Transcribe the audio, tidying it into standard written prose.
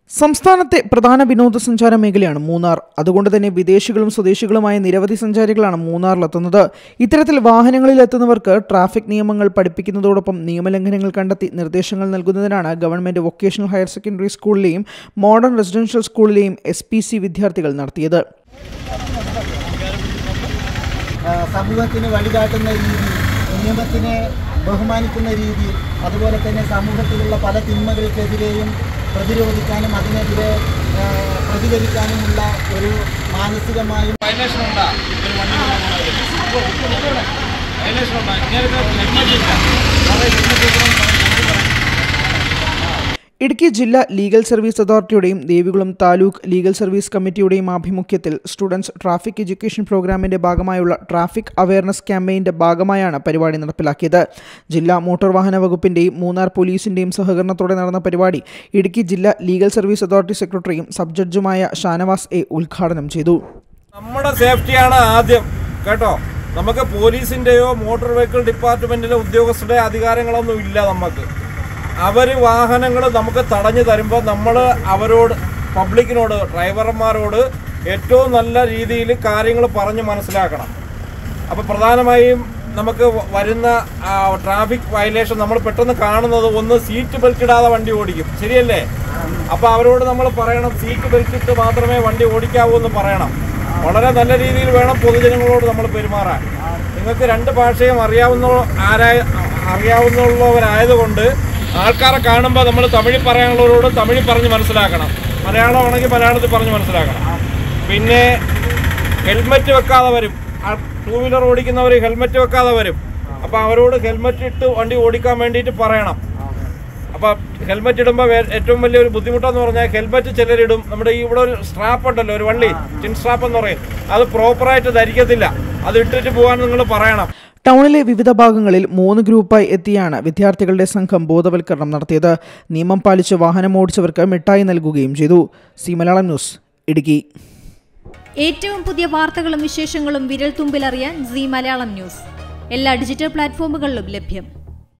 സംസ്ഥാനത്തെ പ്രധാന വിനോദസഞ്ചാര മേഖലയാണ് മൂന്നാർ. അതുകൊണ്ട് തന്നെ വിദേശികളും സ്വദേശികളുമായ നിരവധി സഞ്ചാരികളാണ് മൂന്നാറിലെത്തുന്നത്. ഇത്തരത്തിൽ വാഹനങ്ങളിലെത്തുന്നവർക്ക് ട്രാഫിക് നിയമങ്ങൾ പഠിപ്പിക്കുന്നതോടൊപ്പം നിയമലംഘനങ്ങൾ കണ്ടെത്തി നിർദ്ദേശങ്ങൾ നൽകുന്നതിനാണ് ഗവൺമെന്റ് വൊക്കേഷണൽ ഹയർ സെക്കൻഡറി സ്കൂളിലെയും മോഡേൺ റെസിഡൻഷ്യൽ സ്കൂളിലെയും SPC വിദ്യാർത്ഥികൾ നടത്തിയത്. സമൂഹത്തിന് വഴികാട്ടുന്ന രീതി, നിയമത്തിനെ ബഹുമാനിക്കുന്ന രീതി, അതുപോലെ തന്നെ സമൂഹത്തിലുള്ള പല തിന്മകൾക്കെതിരെയും പ്രതിരോധിക്കാനും അതിനെതിരെ പ്രതികരിക്കാനുമുള്ള ഒരു മാനസികമായും ഇടുക്കി ജില്ലാ ലീഗൽ സർവീസ് അതോറിറ്റിയുടെയും ദേവികുളം താലൂക്ക് ലീഗൽ സർവീസ് കമ്മിറ്റിയുടെയും ആഭിമുഖ്യത്തിൽ സ്റ്റുഡൻസ് ട്രാഫിക് എഡ്യൂക്കേഷൻ പ്രോഗ്രാമിന്റെ ഭാഗമായുള്ള ട്രാഫിക് അവയർനെസ് ക്യാമ്പയിന്റെ ഭാഗമായാണ് പരിപാടി നടപ്പിലാക്കിയത്. ജില്ലാ മോട്ടോർ വാഹന വകുപ്പിന്റെയും മൂന്നാർ പോലീസിന്റെയും സഹകരണത്തോടെ നടന്ന പരിപാടി ഇടുക്കി ജില്ലാ ലീഗൽ സർവീസ് അതോറിറ്റി സെക്രട്ടറിയും സബ് ജഡ്ജുമായ ഷാനവാസ് A ഉദ്ഘാടനം ചെയ്തു. നമ്മുടെ സേഫ്റ്റിയാണ് ആദ്യം കേട്ടോ. നമുക്ക് പോലീസിന്റെയോ മോട്ടോർ വെഹിക്കിൾ ഡിപ്പാർട്ട്മെന്റിലെ ഉദ്യോഗസ്ഥരുടെ അധികാരങ്ങളൊന്നും ഇല്ല. നമുക്ക് അവർ വാഹനങ്ങൾ നമുക്ക് തടഞ്ഞു തരുമ്പോൾ നമ്മൾ അവരോട്, പബ്ലിക്കിനോട്, ഡ്രൈവർമാരോട് ഏറ്റവും നല്ല രീതിയിൽ കാര്യങ്ങൾ പറഞ്ഞ് മനസ്സിലാക്കണം. അപ്പോൾ പ്രധാനമായും നമുക്ക് വരുന്ന ട്രാഫിക് വയലേഷൻ നമ്മൾ പെട്ടെന്ന് കാണുന്നത്, ഒന്ന് സീറ്റ് ബെൽറ്റ് ഇടാതെ വണ്ടി ഓടിക്കും, ശരിയല്ലേ? അപ്പോൾ അവരോട് നമ്മൾ പറയണം, സീറ്റ് ബെൽറ്റ് ഇട്ട് മാത്രമേ വണ്ടി ഓടിക്കാവൂ എന്ന് പറയണം. വളരെ നല്ല രീതിയിൽ വേണം പൊതുജനങ്ങളോട് നമ്മൾ പെരുമാറാൻ. നിങ്ങൾക്ക് രണ്ട് ഭാഷയും അറിയാവുന്നവരായതുകൊണ്ട് ആൾക്കാരെ കാണുമ്പോൾ നമ്മൾ തമിഴ് പറയാനുള്ളവരോട് തമിഴ് പറഞ്ഞ് മനസ്സിലാക്കണം, മലയാളമാണെങ്കിൽ മലയാളത്തിൽ പറഞ്ഞ് മനസ്സിലാക്കണം. പിന്നെ ഹെൽമെറ്റ് വെക്കാതെ വരും, 2 വീലർ ഓടിക്കുന്നവർ ഹെൽമെറ്റ് വെക്കാതെ വരും. അപ്പോൾ അവരോട് ഹെൽമെറ്റ് ഇട്ട് വണ്ടി ഓടിക്കാൻ വേണ്ടിയിട്ട് പറയണം. അപ്പോൾ ഹെൽമെറ്റ് ഇടുമ്പോൾ ഏറ്റവും വലിയൊരു ബുദ്ധിമുട്ടെന്ന് പറഞ്ഞാൽ, ഹെൽമെറ്റ് ചിലരിടും, നമ്മുടെ ഇവിടെ ഒരു സ്ട്രാപ്പ് ഉണ്ടല്ലോ, ഒരു വള്ളി, ചിൻ സ്ട്രാപ്പ് എന്ന് പറയും, അത് പ്രോപ്പറായിട്ട് ധരിക്കത്തില്ല. അത് ഇട്ടിട്ട് പോകാൻ നിങ്ങൾ പറയണം. ടൗണിലെ വിവിധ ഭാഗങ്ങളിൽ 3 ഗ്രൂപ്പായി എത്തിയാണ് വിദ്യാർത്ഥികളുടെ സംഘം ബോധവൽക്കരണം നടത്തിയത്. നിയമം പാലിച്ച് വാഹനം ഓടിച്ചവർക്ക് മിഠായി നൽകുകയും ചെയ്തു. C Malayalam news, Idukki. ഏറ്റവും പുതിയ വാർത്തകളും വിശേഷങ്ങളും വിരൽ തുമ്പിലറിയാൻ സി മലയാളം ന്യൂസ് എല്ലാ ഡിജിറ്റൽ പ്ലാറ്റ്ഫോമുകളിലും ലഭ്യം.